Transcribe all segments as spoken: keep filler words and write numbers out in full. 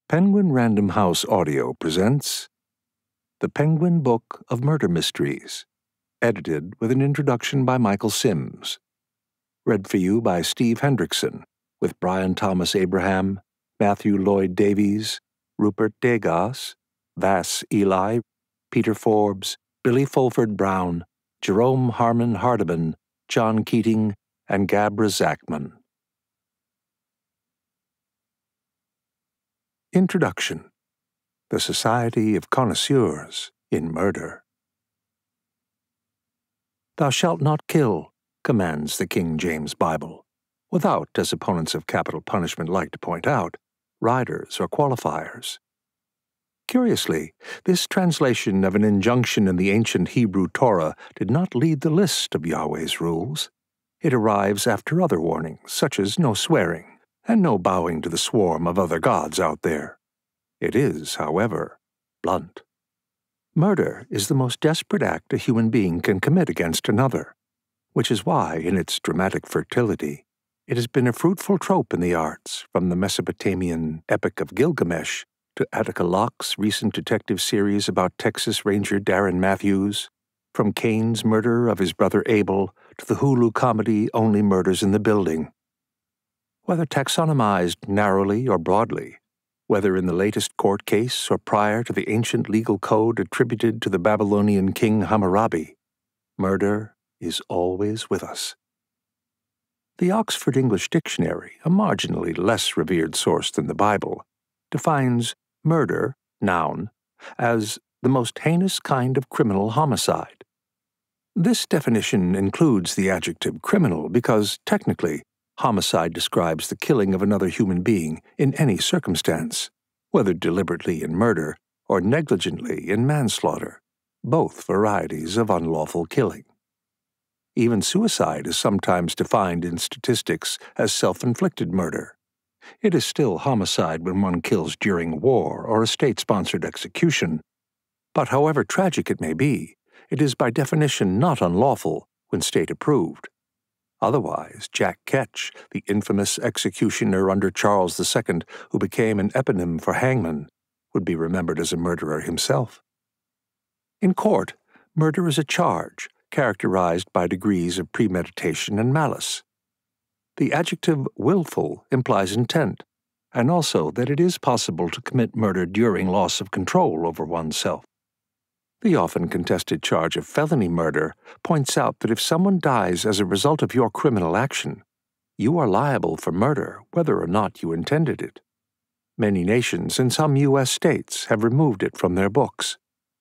Penguin Random House Audio presents The Penguin Book of Murder Mysteries, edited with an introduction by Michael Sims. Read for you by Steve Hendrickson, with Brian Thomas Abraham, Matthew Lloyd Davies, Rupert Degas, Vass Eli, Peter Forbes, Billie Fulford-Brown, Jerome Harmann-Hardeman, John Keating, and Gabra Zackman. Introduction. The Society of Connoisseurs in Murder. Thou shalt not kill, commands the King James Bible, without, as opponents of capital punishment like to point out, riders or qualifiers. Curiously, this translation of an injunction in the ancient Hebrew Torah did not lead the list of Yahweh's rules. It arrives after other warnings, such as no swearing, and no bowing to the swarm of other gods out there. It is, however, blunt. Murder is the most desperate act a human being can commit against another, which is why, in its dramatic fertility, it has been a fruitful trope in the arts, from the Mesopotamian Epic of Gilgamesh to Attica Locke's recent detective series about Texas Ranger Darren Matthews, from Cain's murder of his brother Abel to the Hulu comedy Only Murders in the Building. Whether taxonomized narrowly or broadly, whether in the latest court case or prior to the ancient legal code attributed to the Babylonian king Hammurabi, murder is always with us. The Oxford English Dictionary, a marginally less revered source than the Bible, defines murder, noun, as the most heinous kind of criminal homicide. This definition includes the adjective criminal because, technically, homicide describes the killing of another human being in any circumstance, whether deliberately in murder or negligently in manslaughter, both varieties of unlawful killing. Even suicide is sometimes defined in statistics as self-inflicted murder. It is still homicide when one kills during war or a state-sponsored execution, but however tragic it may be, it is by definition not unlawful when state-approved. Otherwise, Jack Ketch, the infamous executioner under Charles the Second, who became an eponym for hangman, would be remembered as a murderer himself. In court, murder is a charge, characterized by degrees of premeditation and malice. The adjective willful implies intent, and also that it is possible to commit murder during loss of control over oneself. The often contested charge of felony murder points out that if someone dies as a result of your criminal action, you are liable for murder whether or not you intended it. Many nations and some U S states have removed it from their books.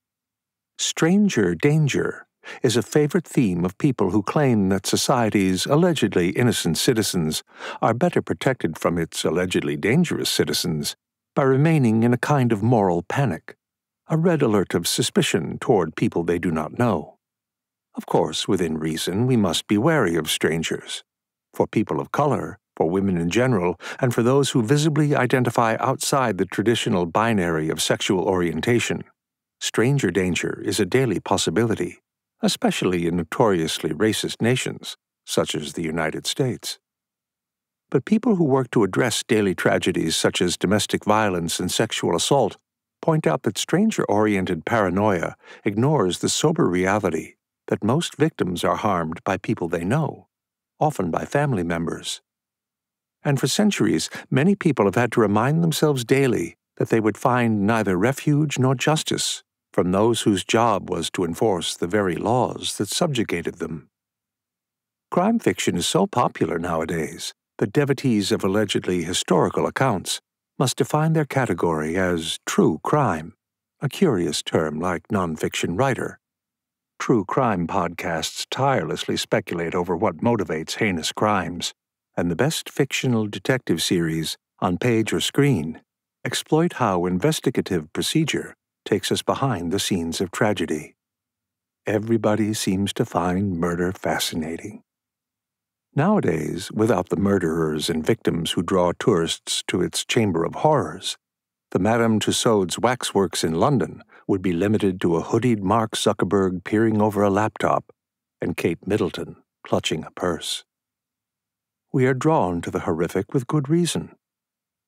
Stranger danger is a favorite theme of people who claim that society's allegedly innocent citizens are better protected from its allegedly dangerous citizens by remaining in a kind of moral panic, a red alert of suspicion toward people they do not know. Of course, within reason, we must be wary of strangers. For people of color, for women in general, and for those who visibly identify outside the traditional binary of sexual orientation, stranger danger is a daily possibility, especially in notoriously racist nations, such as the United States. But people who work to address daily tragedies such as domestic violence and sexual assault point out that stranger-oriented paranoia ignores the sober reality that most victims are harmed by people they know, often by family members. And for centuries, many people have had to remind themselves daily that they would find neither refuge nor justice from those whose job was to enforce the very laws that subjugated them. Crime fiction is so popular nowadays that devotees of allegedly historical accounts must define their category as true crime, a curious term like nonfiction writer. True crime podcasts tirelessly speculate over what motivates heinous crimes, and the best fictional detective series, on page or screen, exploit how investigative procedure takes us behind the scenes of tragedy. Everybody seems to find murder fascinating. Nowadays, without the murderers and victims who draw tourists to its chamber of horrors, the Madame Tussauds waxworks in London would be limited to a hoodied Mark Zuckerberg peering over a laptop and Kate Middleton clutching a purse. We are drawn to the horrific with good reason.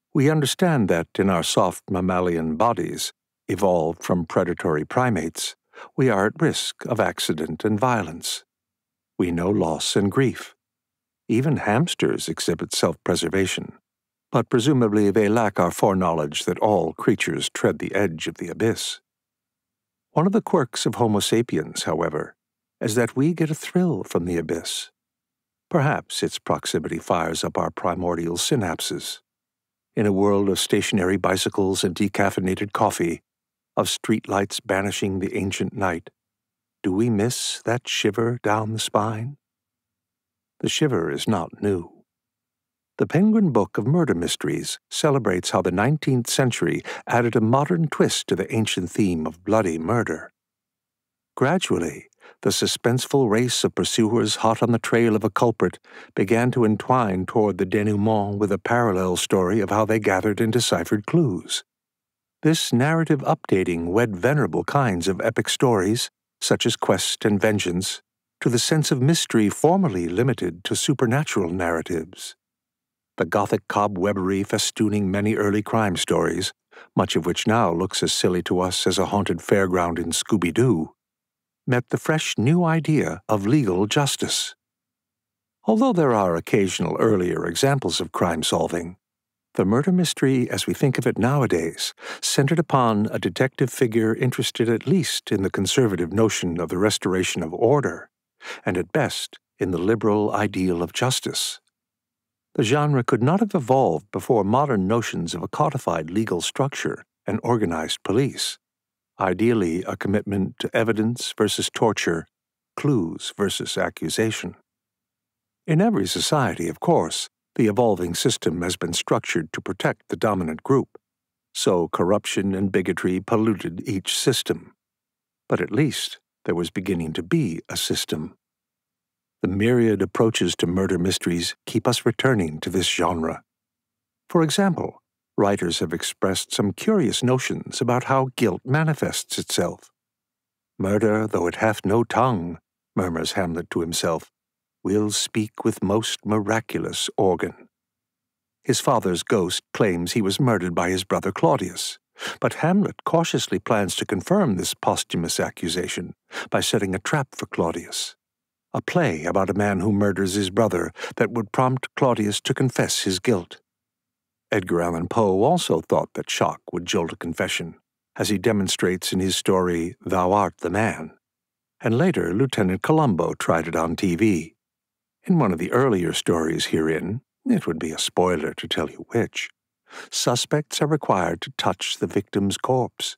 We understand that in our soft mammalian bodies, evolved from predatory primates, we are at risk of accident and violence. We know loss and grief. Even hamsters exhibit self-preservation, but presumably they lack our foreknowledge that all creatures tread the edge of the abyss. One of the quirks of Homo sapiens, however, is that we get a thrill from the abyss. Perhaps its proximity fires up our primordial synapses. In a world of stationary bicycles and decaffeinated coffee, of streetlights banishing the ancient night, do we miss that shiver down the spine? The shiver is not new. The Penguin Book of Murder Mysteries celebrates how the nineteenth century added a modern twist to the ancient theme of bloody murder. Gradually, the suspenseful race of pursuers hot on the trail of a culprit began to entwine toward the denouement with a parallel story of how they gathered and deciphered clues. This narrative updating wed venerable kinds of epic stories, such as Quest and Vengeance, to the sense of mystery formerly limited to supernatural narratives. The Gothic cobwebbery festooning many early crime stories, much of which now looks as silly to us as a haunted fairground in Scooby-Doo, met the fresh new idea of legal justice. Although there are occasional earlier examples of crime-solving, the murder mystery as we think of it nowadays centered upon a detective figure interested at least in the conservative notion of the restoration of order, and at best in the liberal ideal of justice. The genre could not have evolved before modern notions of a codified legal structure and organized police, ideally a commitment to evidence versus torture, clues versus accusation. In every society, of course, the evolving system has been structured to protect the dominant group, so corruption and bigotry polluted each system. But at least there was beginning to be a system. The myriad approaches to murder mysteries keep us returning to this genre. For example, writers have expressed some curious notions about how guilt manifests itself. "Murder, though it hath no tongue," murmurs Hamlet to himself, "will speak with most miraculous organ." His father's ghost claims he was murdered by his brother Claudius, but Hamlet cautiously plans to confirm this posthumous accusation by setting a trap for Claudius. A play about a man who murders his brother that would prompt Claudius to confess his guilt. Edgar Allan Poe also thought that shock would jolt a confession, as he demonstrates in his story Thou Art the Man, and later Lieutenant Columbo tried it on T V. In one of the earlier stories herein, it would be a spoiler to tell you which, suspects are required to touch the victim's corpse.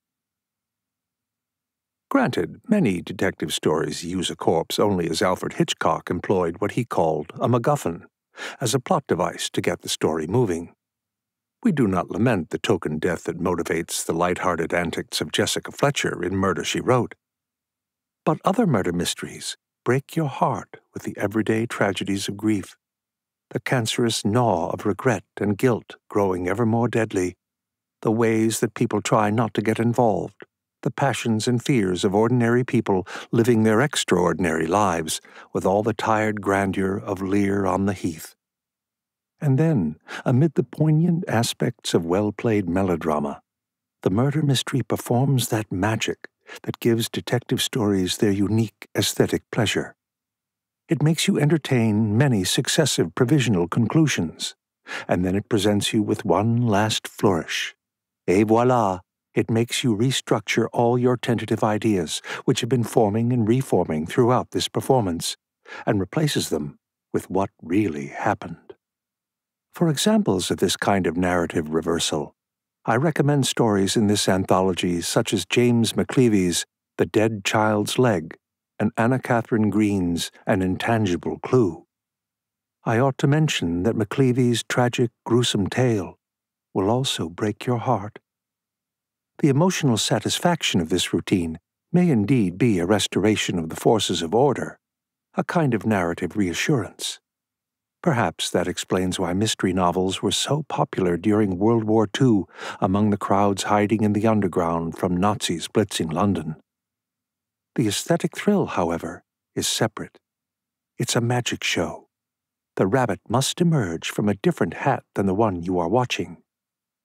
Granted, many detective stories use a corpse only as Alfred Hitchcock employed what he called a MacGuffin, as a plot device to get the story moving. We do not lament the token death that motivates the light-hearted antics of Jessica Fletcher in Murder, She Wrote. But other murder mysteries break your heart with the everyday tragedies of grief, the cancerous gnaw of regret and guilt growing ever more deadly, the ways that people try not to get involved, the passions and fears of ordinary people living their extraordinary lives with all the tired grandeur of Lear on the Heath. And then, amid the poignant aspects of well-played melodrama, the murder mystery performs that magic that gives detective stories their unique aesthetic pleasure. It makes you entertain many successive provisional conclusions, and then it presents you with one last flourish. Et voilà! It makes you restructure all your tentative ideas, which have been forming and reforming throughout this performance, and replaces them with what really happened. For examples of this kind of narrative reversal, I recommend stories in this anthology such as James McCleavy's The Dead Child's Leg and Anna Catherine Green's An Intangible Clue. I ought to mention that McCleavy's tragic, gruesome tale will also break your heart. The emotional satisfaction of this routine may indeed be a restoration of the forces of order, a kind of narrative reassurance. Perhaps that explains why mystery novels were so popular during World War Two among the crowds hiding in the underground from Nazis blitzing London. The aesthetic thrill, however, is separate. It's a magic show. The rabbit must emerge from a different hat than the one you are watching.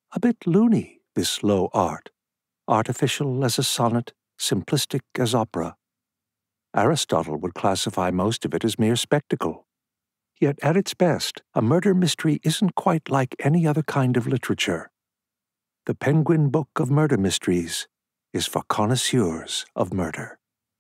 A bit loony, this low art, artificial as a sonnet, simplistic as opera. Aristotle would classify most of it as mere spectacle. Yet at its best, a murder mystery isn't quite like any other kind of literature. The Penguin Book of Murder Mysteries is for connoisseurs of murder.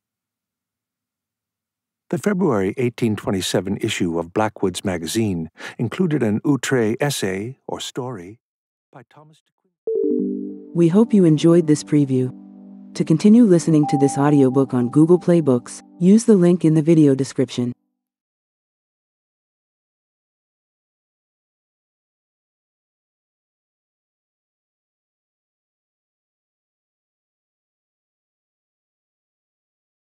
The February eighteen twenty-seven issue of Blackwood's magazine included an outré essay or story by Thomas de Quincey. We hope you enjoyed this preview. To continue listening to this audiobook on Google Play Books, use the link in the video description.